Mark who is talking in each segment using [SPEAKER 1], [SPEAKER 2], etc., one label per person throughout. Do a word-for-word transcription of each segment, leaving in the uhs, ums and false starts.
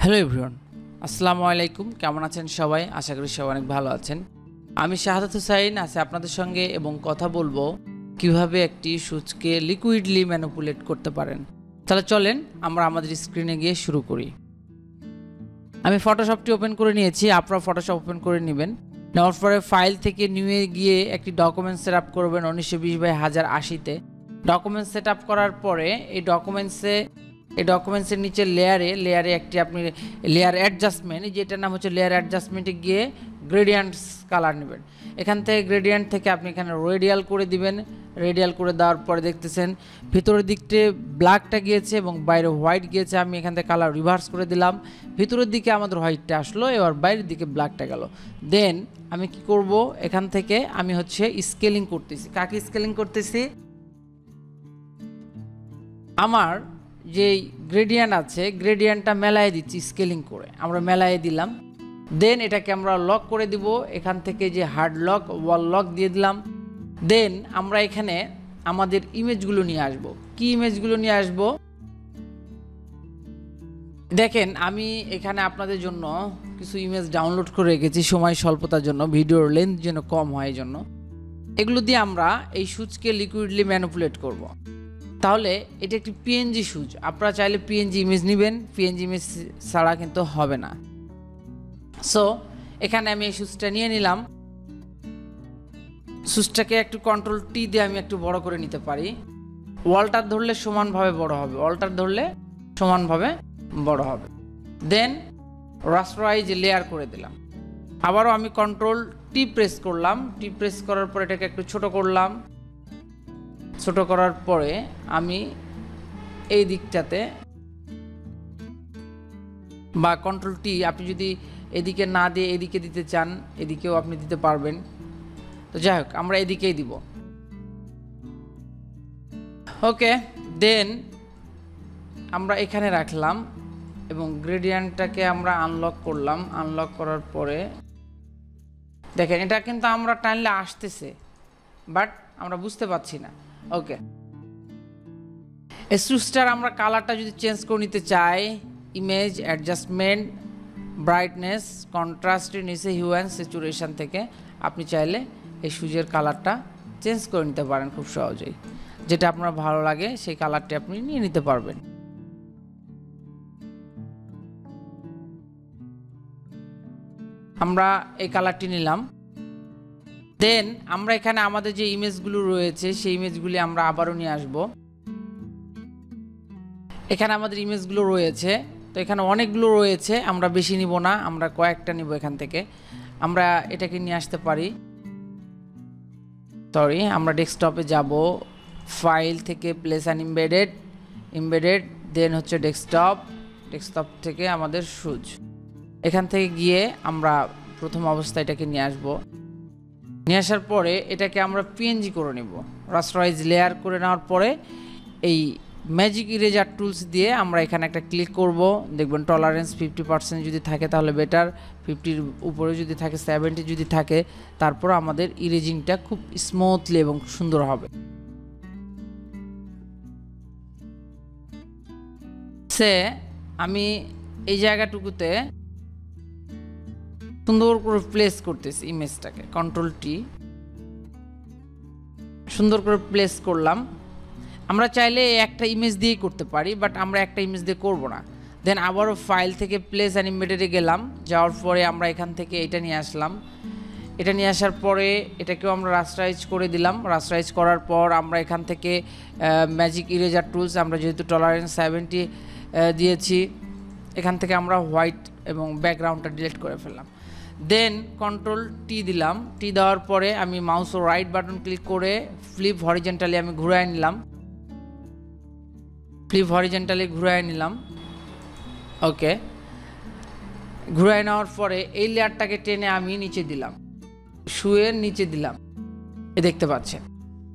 [SPEAKER 1] Hello everyone, আসসালামু আলাইকুম। কেমন আছেন সবাই? আশা করি সবাই অনেক ভালো আছেন। আমি শাহাদাত হুসাইন আছি আপনাদের সঙ্গে এবং কথা বলবো কিভাবে একটি সুচকে লিকুইডলি ম্যানিপুলেট করতে পারেন। তাহলে চলেন আমরা আমাদের স্ক্রিনে গিয়ে শুরু করি। আমি ফটোশপটি ওপেন করে নিয়েছি, আপনারা ফটোশপ ওপেন করে নেবেন। নেওয়ার পরে ফাইল থেকে নিয়ে গিয়ে একটি ডকুমেন্ট সেট আপ করবেন উনিশশো বিশ বাই হাজার আশিতে। ডকুমেন্ট সেট আপ করার পরে এই ডকুমেন্টসে এই ডকুমেন্টসের নিচে লেয়ারে লেয়ারে একটি আপনি লেয়ার অ্যাডজাস্টমেন্ট, যেটার নাম হচ্ছে লেয়ার অ্যাডজাস্টমেন্টে গিয়ে গ্রেডিয়েন্টস কালার নেবেন। এখান থেকে গ্রেডিয়েন্ট থেকে আপনি এখানে রেডিয়াল করে দিবেন। রেডিয়াল করে দেওয়ার পরে দেখতেছেন ভিতরের দিকতে ব্ল্যাকটা গিয়েছে এবং বাইরে হোয়াইট গিয়েছে। আমি এখান থেকে কালার রিভার্স করে দিলাম, ভিতরের দিকে আমাদের হোয়াইটটা আসলো, এবার বাইরের দিকে ব্ল্যাকটা গেল। দেন আমি কি করব, এখান থেকে আমি হচ্ছে স্কেলিং করতেছি। কাকে স্কেলিং করতেছি? আমার যে গ্রেডিয়েন্ট আছে গ্রেডিয়েন্টটা মেলায় দিচ্ছি স্কেলিং করে, আমরা মেলায় দিলাম। দেন এটাকে আমরা লক করে দিব, এখান থেকে যে হার্ড লক ওয়াল লক দিয়ে দিলাম। দেন আমরা এখানে আমাদের ইমেজগুলো নিয়ে আসব। কি ইমেজগুলো নিয়ে আসব দেখেন, আমি এখানে আপনাদের জন্য কিছু ইমেজ ডাউনলোড করে রেখেছি সময় স্বল্পতার জন্য, ভিডিওর লেন্থ যেন কম হয় এই জন্য। এগুলো দিয়ে আমরা এই সুচকে লিকুইডলি ম্যানিপুলেট করব। তাহলে এটা একটি পিএনজি সুচ, আপনারা চাইলে পিএনজি ইমেজ নেবেন, পিএনজি ইমেজ ছাড়া কিন্তু হবে না। সো এখানে আমি এই সুচটা নিয়ে নিলাম। সুচটাকে একটু কন্ট্রোল টি দিয়ে আমি একটু বড় করে নিতে পারি। ওয়ালটার ধরলে সমানভাবে বড় হবে, ওয়ালটার ধরলে সমানভাবে বড় হবে। দেন রাস্টারাইজ লেয়ার করে দিলাম। আবারও আমি কন্ট্রোল টি প্রেস করলাম, টি প্রেস করার পর এটাকে একটু ছোট করলাম। ছোট করার পরে আমি এই দিকটাতে বা কন্ট্রোল টি, আপনি যদি এদিকে না দিয়ে এদিকে দিতে চান এদিকেও আপনি দিতে পারবেন। তো যাই হোক, আমরা এদিকেই দিব। ওকে, দেন আমরা এখানে রাখলাম এবং গ্রেডিয়েন্টটাকে আমরা আনলক করলাম। আনলক করার পরে দেখেন এটা কিন্তু আমরা টানলে আসতেছে, বাট আমরা বুঝতে পারছি না। ওকে, এই সুচটার আমরা কালারটা যদি চেঞ্জ করে নিতে চাই, ইমেজ অ্যাডজাস্টমেন্ট, ব্রাইটনেস, কন্ট্রাস্টের নিচে হিউ অ্যান্ড স্যাচুরেশন থেকে আপনি চাইলে এই সুচের কালারটা চেঞ্জ করে নিতে পারেন খুব সহজেই। যেটা আপনার ভালো লাগে সেই কালারটি আপনি নিয়ে নিতে পারবেন। আমরা এই কালারটি নিলাম। দেন আমরা এখানে আমাদের যে ইমেজগুলো রয়েছে সেই ইমেজগুলি আমরা আবারও নিয়ে আসব। এখানে আমাদের ইমেজগুলো রয়েছে, তো এখানে অনেকগুলো রয়েছে, আমরা বেশি নিব না, আমরা কয়েকটা নিব। এখান থেকে আমরা এটাকে নিয়ে আসতে পারি। সরি, আমরা ডেস্কটপে যাব, ফাইল থেকে place and embedded, embedded then হচ্ছে ডেস্কটপ, ডেস্কটপ থেকে আমাদের সুচ। এখান থেকে গিয়ে আমরা প্রথম অবস্থায় এটাকে নিয়ে আসব। নিয়ে আসার পরে এটাকে আমরা পিএনজি করে নেব। রাস্টারাইজ লেয়ার করে নেওয়ার পরে এই ম্যাজিক ইরেজার টুলস দিয়ে আমরা এখানে একটা ক্লিক করব। দেখবেন টলারেন্স ফিফটি পার্সেন্ট যদি থাকে তাহলে বেটার, ফিফটির উপরে যদি থাকে, সেভেন্টি যদি থাকে, তারপর আমাদের ইরেজিংটা খুব স্মুথলি এবং সুন্দর হবে। সে আমি এই জায়গাটুকুতে সুন্দর করে প্লেস করতেছি ইমেজটাকে, কন্ট্রোল টি সুন্দর করে প্লেস করলাম। আমরা চাইলে একটা ইমেজ দিয়েই করতে পারি, বাট আমরা একটা ইমেজ দিয়ে করব না। দেন আবারও ফাইল থেকে প্লেস অ্যান্ড ইমবেডেডে গেলাম, যাওয়ার পরে আমরা এখান থেকে এটা নিয়ে আসলাম। এটা নিয়ে আসার পরে এটাকেও আমরা রাস্টারাইজ করে দিলাম। রাস্টারাইজ করার পর আমরা এখান থেকে ম্যাজিক ইরেজার টুলস, আমরা যেহেতু টলারেন্স সেভেন্টি দিয়েছি, এখান থেকে আমরা হোয়াইট এবং ব্যাকগ্রাউন্ডটা ডিলিট করে ফেললাম। দেন কন্ট্রোল টি দিলাম। টি দেওয়ার পরে আমি মাউস ও রাইট বাটন ক্লিক করে ফ্লিপ হরিজেন্টালি আমি ঘুরায় নিলাম, ফ্লিপ হরিজেন্টালি ঘুরায় নিলাম। ওকে, ঘুরায় নেওয়ার পরে এই লেয়ারটাকে টেনে আমি নিচে দিলাম, শুয়ে নিচে দিলাম, এ দেখতে পাচ্ছেন।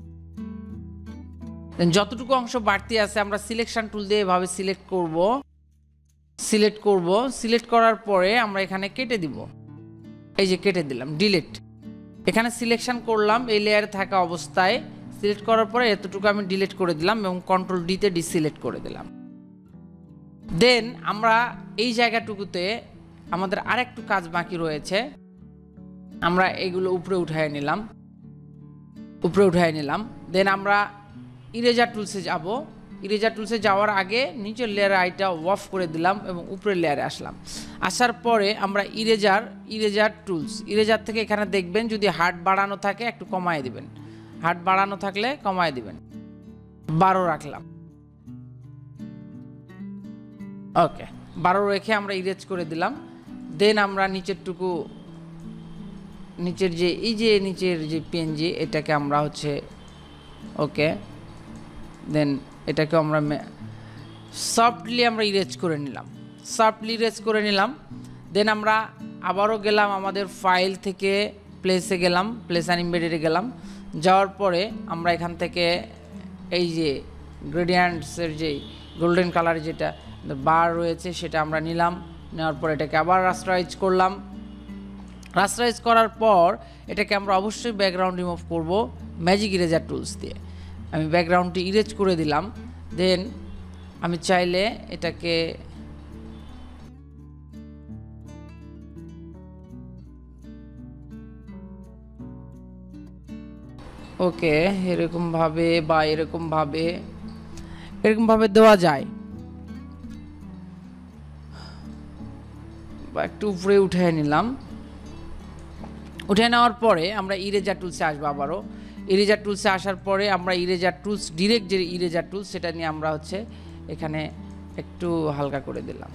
[SPEAKER 1] যতটুকু অংশ বাড়তি আছে আমরা সিলেকশন টুল দিয়ে এভাবে সিলেক্ট করব, সিলেক্ট করব। সিলেক্ট করার পরে আমরা এখানে কেটে দিব, এই যে কেটে দিলাম, ডিলিট। এখানে সিলেকশন করলাম এই লেয়ারে থাকা অবস্থায়, সিলেক্ট করার পরে এতটুকু আমি ডিলিট করে দিলাম এবং কন্ট্রোল ডিতে ডিসিলেক্ট করে দিলাম। দেন আমরা এই জায়গাটুকুতে আমাদের আরেকটু কাজ বাকি রয়েছে, আমরা এগুলো উপরে উঠায় নিলাম উপরে উঠায় নিলাম দেন আমরা ইরেজার টুলসে যাব। ইরেজার টুলসে যাওয়ার আগে নিচের লেয়ারে আইটা অফ করে দিলাম এবং উপরের লেয়ারে আসলাম। আসার পরে আমরা ইরেজার ইরেজার টুলস ইরেজার থেকে এখানে দেখবেন যদি হার্ট বাড়ানো থাকে একটু কমায় দিবেন, হার্ট বাড়ানো থাকলে কমায় দিবেন, বারো রাখলাম। ওকে, বারো রেখে আমরা ইরেজ করে দিলাম। দেন আমরা নিচেরটুকু নিচের যে এই যে নিচের যে পেন যে এটাকে আমরা হচ্ছে ওকে দেন এটাকে আমরা সফটলি আমরা ইরেজ করে নিলাম সফটলি ইরেজ করে নিলাম দেন আমরা আবারও গেলাম আমাদের ফাইল থেকে প্লেসে গেলাম, প্লেস অ্যান্ড এমবেডেডে গেলাম। যাওয়ার পরে আমরা এখান থেকে এই যে গ্রেডিয়েন্টসের যে গোল্ডেন কালার যেটা বার রয়েছে সেটা আমরা নিলাম। নেওয়ার পর এটাকে আবার রাস্টারাইজ করলাম। রাস্টারাইজ করার পর এটাকে আমরা অবশ্যই ব্যাকগ্রাউন্ড রিমুভ করব ম্যাজিক ইরেজার টুলস দিয়ে। আমি ব্যাকগ্রাউন্ডটি ইরেজ করে দিলাম। দেন আমি চাইলে এটাকে ওকে এরকমভাবে বা এরকমভাবে এরকমভাবে দেওয়া যায় বা একটু উপরে উঠে নিলাম। উঠে নেওয়ার পরে আমরা ইরেজার টুলসে আসবো আবারও। ইরেজার টুলসে আসার পরে আমরা ইরেজার টুলস ডিরেক্ট যে ইরেজার টুলস সেটা নিয়ে আমরা হচ্ছে এখানে একটু হালকা করে দিলাম।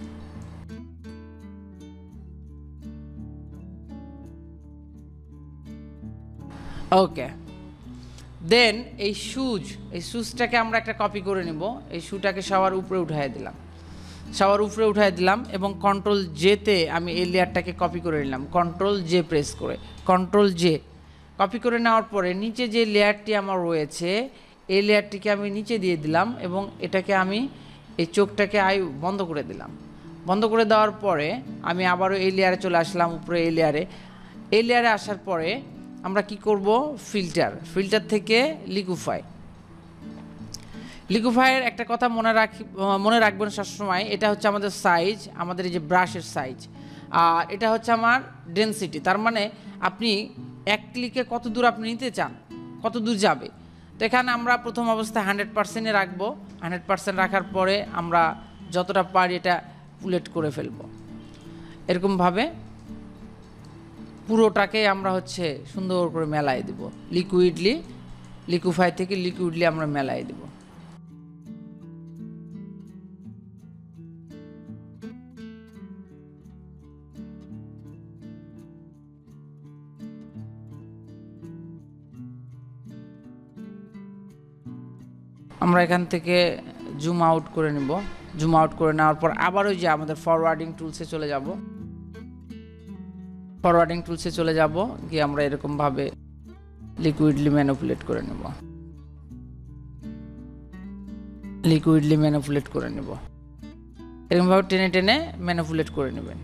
[SPEAKER 1] ওকে দেন এই শুজ এই শুজটাকে আমরা একটা কপি করে নেব। এই শুটাকে সবার উপরে উঠাই দিলাম সবার উপরে উঠাই দিলাম এবং কন্ট্রোল জেতে আমি এই লেয়ারটাকে কপি করে নিলাম। কন্ট্রোল জে প্রেস করে কন্ট্রোল জে কপি করে নেওয়ার পরে নিচে যে লেয়ারটি আমার রয়েছে এই লেয়ারটিকে আমি নিচে দিয়ে দিলাম এবং এটাকে আমি এই চোখটাকে আই বন্ধ করে দিলাম। বন্ধ করে দেওয়ার পরে আমি আবারও এই লেয়ারে চলে আসলাম, উপরে এই লেয়ারে। এই লেয়ারে আসার পরে আমরা কি করব, ফিল্টার ফিল্টার থেকে লিকুইফাই লিকুইফাইয়ের একটা কথা মনে রাখি মনে রাখবেন সবসময়, এটা হচ্ছে আমাদের সাইজ, আমাদের এই যে ব্রাশের সাইজ, আর এটা হচ্ছে আমার ডেনসিটি। তার মানে আপনি এক ক্লিকে কত দূর আপনি নিতে চান, কত দূর যাবে। তো এখানে আমরা প্রথম অবস্থায় হান্ড্রেড পার্সেন্টে রাখবো। হান্ড্রেড পার্সেন্ট রাখার পরে আমরা যতটা পারি এটা পুলেট করে ফেলবো। এরকমভাবে পুরোটাকে আমরা হচ্ছে সুন্দর করে মেলাই দেব। লিকুইডলি লিকুইফাই থেকে লিকুইডলি আমরা মেলাই দেব। আমরা এখান থেকে জুম আউট করে নেব। জুম আউট করে নেওয়ার পর আবার ওই যে আমাদের ফরওয়ার্ডিং টুলসে চলে যাব। ফরওয়ার্ডিং টুলসে চলে যাব গিয়ে আমরা এরকমভাবে লিকুইডলি ম্যানিপুলেট করে নেব লিকুইডলি ম্যানিপুলেট করে নেব এরকমভাবে টেনে টেনে ম্যানিপুলেট করে নেবেন।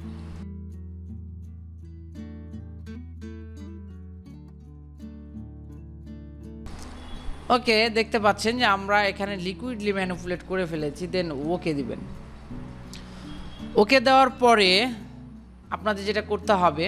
[SPEAKER 1] ওকে, দেখতে পাচ্ছেন যে আমরা এখানে লিকুইডলি ম্যানিপুলেট করে ফেলেছি। দেন ওকে দিবেন। ওকে দেওয়ার পরে আপনাদের যেটা করতে হবে,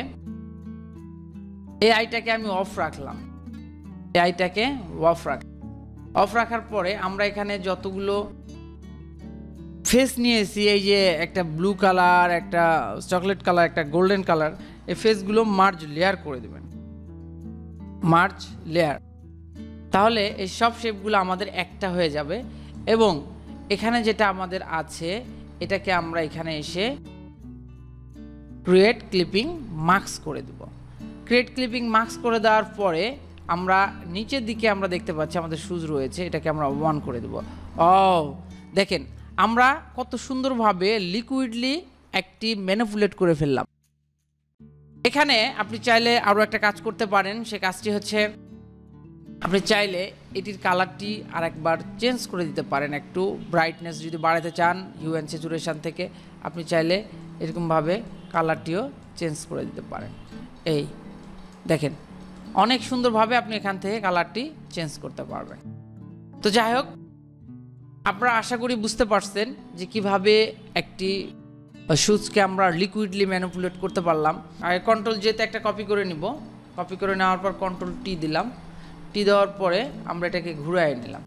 [SPEAKER 1] এই আইটাকে আমি অফ রাখলাম এই আইটাকে অফ রাখ অফ রাখার পরে আমরা এখানে যতগুলো ফেস নিয়েছি, এই যে একটা ব্লু কালার, একটা চকলেট কালার, একটা গোল্ডেন কালার, এই ফেসগুলো মার্জ লেয়ার করে দেবেন। মার্জ লেয়ার, তাহলে এই সব শেপগুলো আমাদের একটা হয়ে যাবে। এবং এখানে যেটা আমাদের আছে এটাকে আমরা এখানে এসে ক্রিয়েট ক্লিপিং মার্কস করে দেব। ক্রিয়েট ক্লিপিং মার্কস করে দেওয়ার পরে আমরা নিচের দিকে আমরা দেখতে পাচ্ছি আমাদের শুজ রয়েছে, এটাকে আমরা ওয়ান করে দেব। ও দেখেন আমরা কত সুন্দরভাবে লিকুইডলি একটি ম্যানিপুলেট করে ফেললাম। এখানে আপনি চাইলে আরও একটা কাজ করতে পারেন। সে কাজটি হচ্ছে আপনি চাইলে এটির কালারটি আর একবার চেঞ্জ করে দিতে পারেন। একটু ব্রাইটনেস যদি বাড়াতে চান হিউ অ্যান্ড স্যাচুরেশন থেকে, আপনি চাইলে এরকমভাবে কালারটিও চেঞ্জ করে দিতে পারেন। এই দেখেন অনেক সুন্দরভাবে আপনি এখান থেকে কালারটি চেঞ্জ করতে পারবেন। তো যাই হোক, আপনারা আশা করি বুঝতে পারছেন যে কিভাবে একটি সুচকে আমরা লিকুইডলি ম্যানিপুলেট করতে পারলাম। আর কন্ট্রোল জেতে একটা কপি করে নিব, কপি করে নেওয়ার পর কন্ট্রোল টি দিলাম, টি দেওয়ার পরে আমরা এটাকে ঘুরাই নিলাম।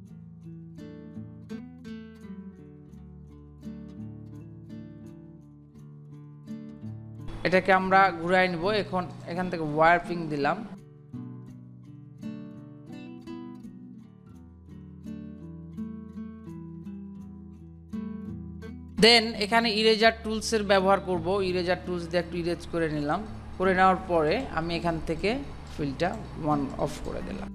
[SPEAKER 1] এটাকে আমরা ঘুরাই নিব। এখন এখান থেকে ওয়ার্পিং দিলাম, দেন এখানে ইরেজার টুলসের ব্যবহার করব। ইরেজার টুলস দিয়ে একটু ইরেজ করে নিলাম, করে নেওয়ার পরে আমি এখান থেকে ফিলটা ওয়ান অফ করে দিলাম।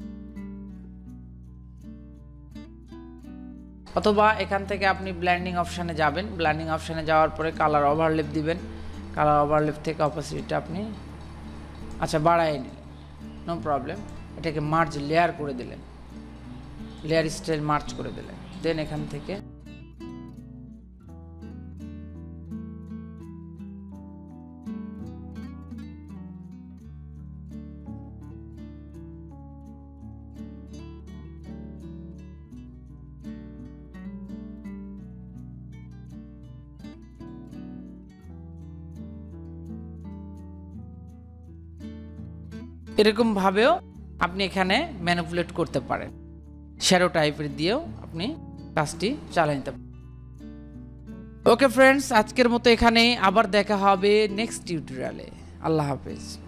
[SPEAKER 1] অথবা এখান থেকে আপনি ব্লেন্ডিং অপশানে যাবেন, ব্লেন্ডিং অপশানে যাওয়ার পরে কালার ওভারলেপ দিবেন, কালার ওভারলেপ থেকে অপাসিটিটা আপনি আচ্ছা বাড়াই নিলেন, নো প্রবলেম। এটাকে মার্জ লেয়ার করে দিলেন, লেয়ার স্টাইল মার্জ করে দিলেন, দেন এখান থেকে এরকম ভাবেও আপনি এখানে ম্যানিপুলেট করতে পারেন। শ্যাডো টাইপের দিয়েও আপনি কাজটি চালিয়ে নিতে পারেন। ওকে ফ্রেন্ডস, আজকের মতো এখানে, আবার দেখা হবে নেক্সট টিউটোরিয়ালে। আল্লাহ হাফেজ।